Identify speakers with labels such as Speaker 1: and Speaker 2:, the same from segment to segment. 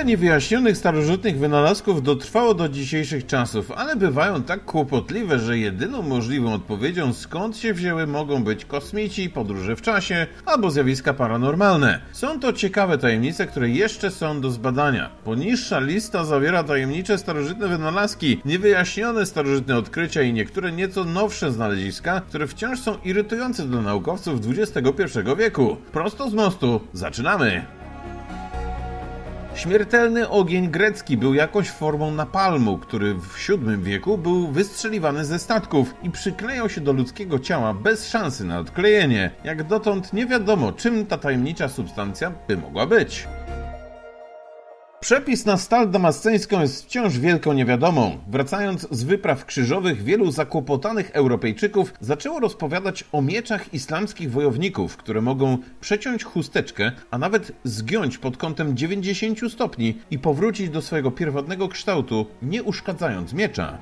Speaker 1: niewyjaśnionych starożytnych wynalazków dotrwało do dzisiejszych czasów, ale bywają tak kłopotliwe, że jedyną możliwą odpowiedzią, skąd się wzięły, mogą być kosmici, podróże w czasie albo zjawiska paranormalne. Są to ciekawe tajemnice, które jeszcze są do zbadania. Poniższa lista zawiera tajemnicze starożytne wynalazki, niewyjaśnione starożytne odkrycia i niektóre nieco nowsze znaleziska, które wciąż są irytujące dla naukowców XXI wieku. Prosto z mostu, zaczynamy! Śmiertelny ogień grecki był jakąś formą napalmu, który w VII wieku był wystrzeliwany ze statków i przyklejał się do ludzkiego ciała bez szansy na odklejenie. Jak dotąd nie wiadomo, czym ta tajemnicza substancja by mogła być. Przepis na stal damasceńską jest wciąż wielką niewiadomą. Wracając z wypraw krzyżowych, wielu zakłopotanych Europejczyków zaczęło rozpowiadać o mieczach islamskich wojowników, które mogą przeciąć chusteczkę, a nawet zgiąć pod kątem 90 stopni i powrócić do swojego pierwotnego kształtu, nie uszkadzając miecza.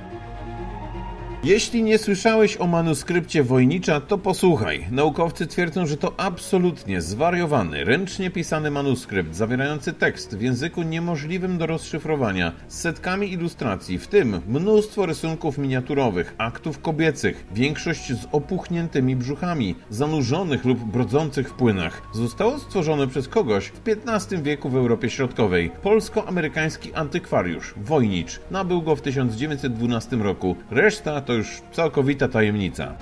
Speaker 1: Jeśli nie słyszałeś o manuskrypcie Wojnicza, to posłuchaj. Naukowcy twierdzą, że to absolutnie zwariowany, ręcznie pisany manuskrypt zawierający tekst w języku niemożliwym do rozszyfrowania, z setkami ilustracji, w tym mnóstwo rysunków miniaturowych, aktów kobiecych, większość z opuchniętymi brzuchami, zanurzonych lub brodzących w płynach. Zostało stworzone przez kogoś w XV wieku w Europie Środkowej. Polsko-amerykański antykwariusz Wojnicz nabył go w 1912 roku. Reszta to już całkowita tajemnica.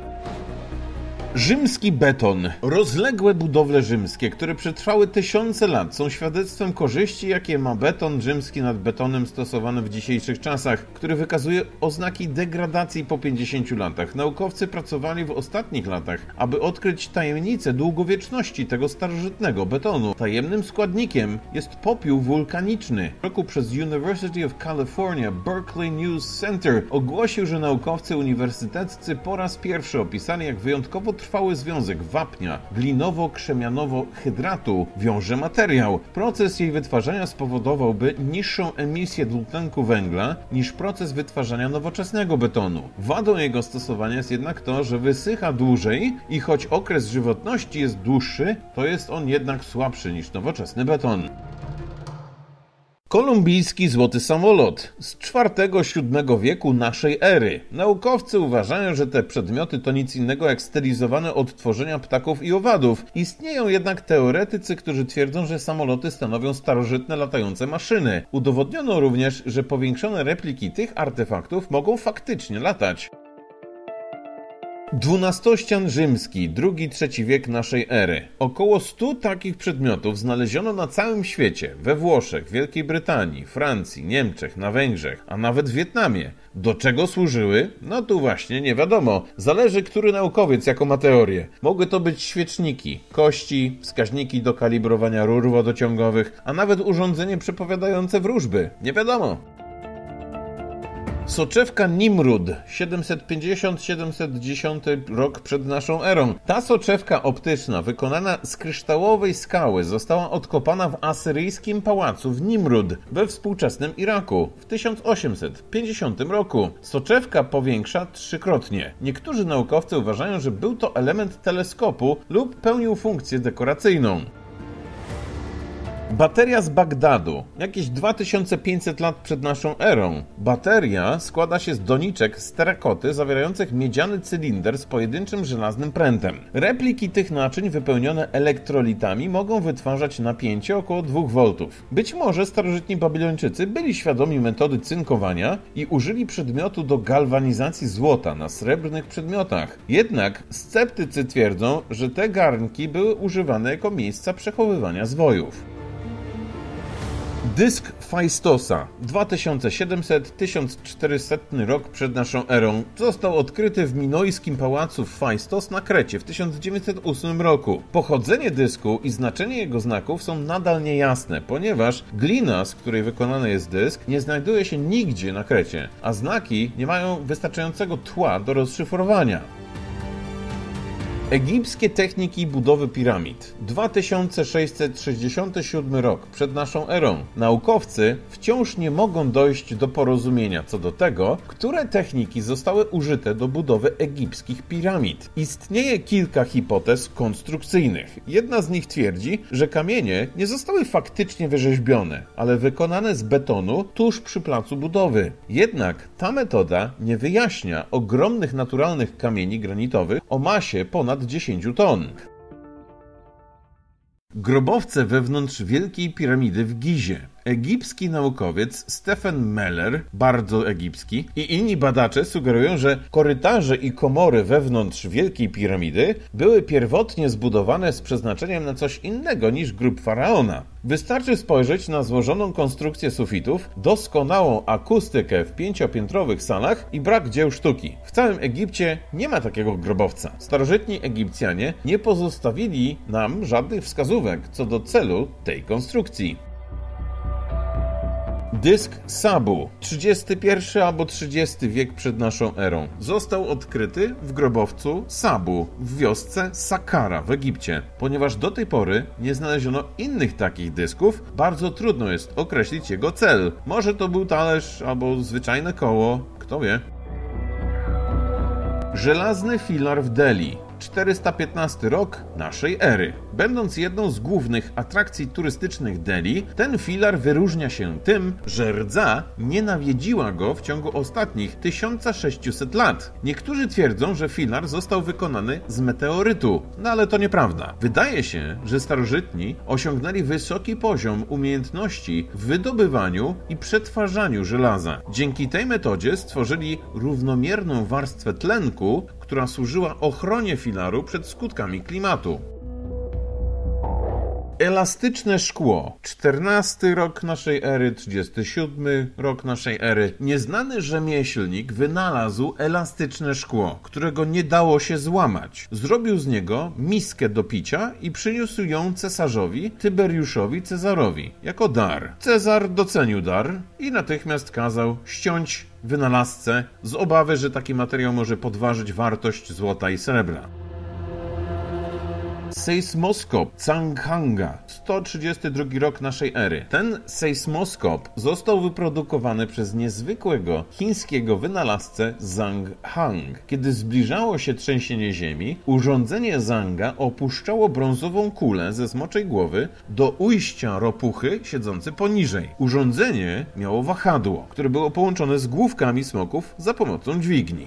Speaker 1: Rzymski beton. Rozległe budowle rzymskie, które przetrwały tysiące lat, są świadectwem korzyści, jakie ma beton rzymski nad betonem stosowany w dzisiejszych czasach, który wykazuje oznaki degradacji po 50 latach. Naukowcy pracowali w ostatnich latach, aby odkryć tajemnicę długowieczności tego starożytnego betonu. Tajemnym składnikiem jest popiół wulkaniczny. W roku przez University of California Berkeley News Center ogłosił, że naukowcy uniwersyteccy po raz pierwszy opisali, jak wyjątkowo trwały związek wapnia glinowo-krzemianowo-hydratu wiąże materiał. Proces jej wytwarzania spowodowałby niższą emisję dwutlenku węgla niż proces wytwarzania nowoczesnego betonu. Wadą jego stosowania jest jednak to, że wysycha dłużej i choć okres żywotności jest dłuższy, to jest on jednak słabszy niż nowoczesny beton. Kolumbijski złoty samolot z IV-VII wieku naszej ery. Naukowcy uważają, że te przedmioty to nic innego jak stylizowane odtworzenia ptaków i owadów. Istnieją jednak teoretycy, którzy twierdzą, że samoloty stanowią starożytne latające maszyny. Udowodniono również, że powiększone repliki tych artefaktów mogą faktycznie latać. Dwunastościan rzymski, II-III wiek naszej ery. Około 100 takich przedmiotów znaleziono na całym świecie, we Włoszech, Wielkiej Brytanii, Francji, Niemczech, na Węgrzech, a nawet w Wietnamie. Do czego służyły? No tu właśnie nie wiadomo. Zależy, który naukowiec jaką ma teorię. Mogły to być świeczniki, kości, wskaźniki do kalibrowania rur wodociągowych, a nawet urządzenie przepowiadające wróżby. Nie wiadomo. Soczewka Nimrud, 750-710 rok przed naszą erą. Ta soczewka optyczna, wykonana z kryształowej skały, została odkopana w asyryjskim pałacu w Nimrud we współczesnym Iraku w 1850 roku. Soczewka powiększa trzykrotnie. Niektórzy naukowcy uważają, że był to element teleskopu lub pełnił funkcję dekoracyjną. Bateria z Bagdadu, jakieś 2500 lat przed naszą erą. Bateria składa się z doniczek z terakoty zawierających miedziany cylinder z pojedynczym żelaznym prętem. Repliki tych naczyń wypełnione elektrolitami mogą wytwarzać napięcie około 2 V. Być może starożytni Babilończycy byli świadomi metody cynkowania i użyli przedmiotu do galwanizacji złota na srebrnych przedmiotach. Jednak sceptycy twierdzą, że te garnki były używane jako miejsca przechowywania zwojów. Dysk Faistosa, 2700-1400 rok przed naszą erą, został odkryty w minojskim pałacu w Faistos na Krecie w 1908 roku. Pochodzenie dysku i znaczenie jego znaków są nadal niejasne, ponieważ glina, z której wykonany jest dysk, nie znajduje się nigdzie na Krecie, a znaki nie mają wystarczającego tła do rozszyfrowania. Egipskie techniki budowy piramid. 2667 rok przed naszą erą. Naukowcy wciąż nie mogą dojść do porozumienia co do tego, które techniki zostały użyte do budowy egipskich piramid. Istnieje kilka hipotez konstrukcyjnych. Jedna z nich twierdzi, że kamienie nie zostały faktycznie wyrzeźbione, ale wykonane z betonu tuż przy placu budowy. Jednak ta metoda nie wyjaśnia ogromnych naturalnych kamieni granitowych o masie ponad 10 ton. Grobowce wewnątrz Wielkiej Piramidy w Gizie. Egipski naukowiec Stephen Meller, bardzo egipski, i inni badacze sugerują, że korytarze i komory wewnątrz Wielkiej Piramidy były pierwotnie zbudowane z przeznaczeniem na coś innego niż grób faraona. Wystarczy spojrzeć na złożoną konstrukcję sufitów, doskonałą akustykę w 5-piętrowych salach i brak dzieł sztuki. W całym Egipcie nie ma takiego grobowca. Starożytni Egipcjanie nie pozostawili nam żadnych wskazówek co do celu tej konstrukcji. Dysk Sabu, 31 albo 30 wiek przed naszą erą. Został odkryty w grobowcu Sabu w wiosce Saqqara w Egipcie. Ponieważ do tej pory nie znaleziono innych takich dysków, bardzo trudno jest określić jego cel. Może to był talerz albo zwyczajne koło, kto wie. Żelazny filar w Delhi. 415 rok naszej ery. Będąc jedną z głównych atrakcji turystycznych Delhi, ten filar wyróżnia się tym, że rdza nie nawiedziła go w ciągu ostatnich 1600 lat. Niektórzy twierdzą, że filar został wykonany z meteorytu, no ale to nieprawda. Wydaje się, że starożytni osiągnęli wysoki poziom umiejętności w wydobywaniu i przetwarzaniu żelaza. Dzięki tej metodzie stworzyli równomierną warstwę tlenku, która służyła ochronie filaru przed skutkami klimatu. Elastyczne szkło. 14 rok naszej ery, 37 rok naszej ery. Nieznany rzemieślnik wynalazł elastyczne szkło, którego nie dało się złamać. Zrobił z niego miskę do picia i przyniósł ją cesarzowi Tyberiuszowi Cezarowi jako dar. Cezar docenił dar i natychmiast kazał ściąć wynalazcę z obawy, że taki materiał może podważyć wartość złota i srebra. Sejsmoskop Zhang-Hanga, 132 rok naszej ery. Ten sejsmoskop został wyprodukowany przez niezwykłego chińskiego wynalazcę Zhang Hang. Kiedy zbliżało się trzęsienie ziemi, urządzenie Zhanga opuszczało brązową kulę ze smoczej głowy do ujścia ropuchy siedzący poniżej. Urządzenie miało wahadło, które było połączone z główkami smoków za pomocą dźwigni.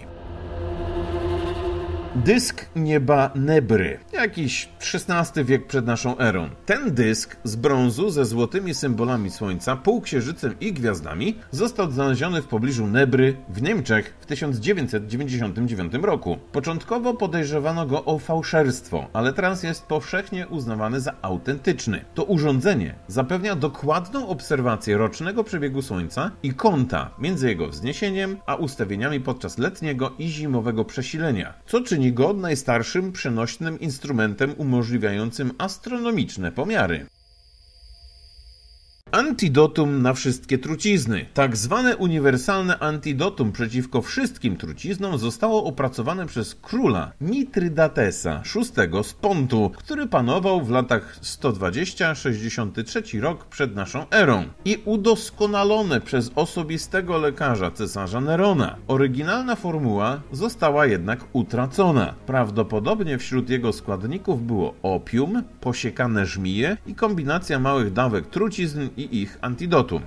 Speaker 1: Dysk nieba Nebry, jakiś XVI wiek przed naszą erą. Ten dysk z brązu ze złotymi symbolami słońca, półksiężycem i gwiazdami został znaleziony w pobliżu Nebry w Niemczech w 1999 roku. Początkowo podejrzewano go o fałszerstwo, ale teraz jest powszechnie uznawany za autentyczny. To urządzenie zapewnia dokładną obserwację rocznego przebiegu słońca i kąta między jego wzniesieniem a ustawieniami podczas letniego i zimowego przesilenia, co czyni go najstarszym przenośnym instrumentem umożliwiającym astronomiczne pomiary. Antidotum na wszystkie trucizny. Tak zwane uniwersalne antidotum przeciwko wszystkim truciznom zostało opracowane przez króla Mitrydatesa VI z Pontu, który panował w latach 120-63 rok przed naszą erą i udoskonalone przez osobistego lekarza cesarza Nerona. Oryginalna formuła została jednak utracona. Prawdopodobnie wśród jego składników było opium, posiekane żmije i kombinacja małych dawek trucizn i ich antidotum.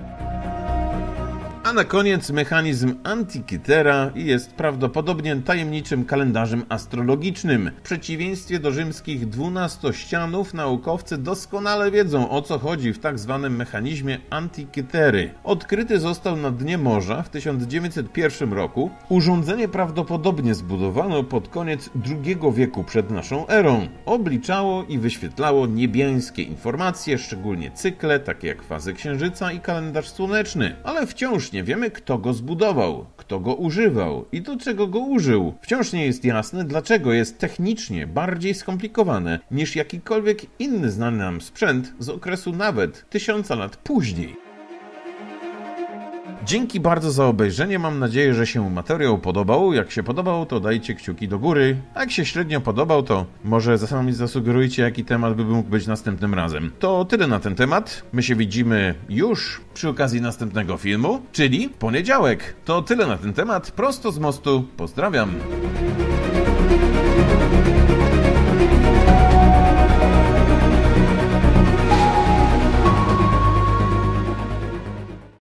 Speaker 1: A na koniec mechanizm Antikythera jest prawdopodobnie tajemniczym kalendarzem astrologicznym. W przeciwieństwie do rzymskich 12ścianów naukowcy doskonale wiedzą, o co chodzi w tak zwanym mechanizmie Antikythery. Odkryty został na dnie morza w 1901 roku. Urządzenie prawdopodobnie zbudowano pod koniec II wieku przed naszą erą. Obliczało i wyświetlało niebiańskie informacje, szczególnie cykle, takie jak fazy księżyca i kalendarz słoneczny, ale wciąż nie wiemy, kto go zbudował, kto go używał i do czego go użył. Wciąż nie jest jasne, dlaczego jest technicznie bardziej skomplikowane niż jakikolwiek inny znany nam sprzęt z okresu nawet 1000 lat później. Dzięki bardzo za obejrzenie, mam nadzieję, że się materiał podobał. Jak się podobał, to dajcie kciuki do góry. A jak się średnio podobał, to może sami zasugerujcie, jaki temat by mógł być następnym razem. To tyle na ten temat. My się widzimy już przy okazji następnego filmu, czyli w poniedziałek. To tyle na ten temat. Prosto z mostu. Pozdrawiam.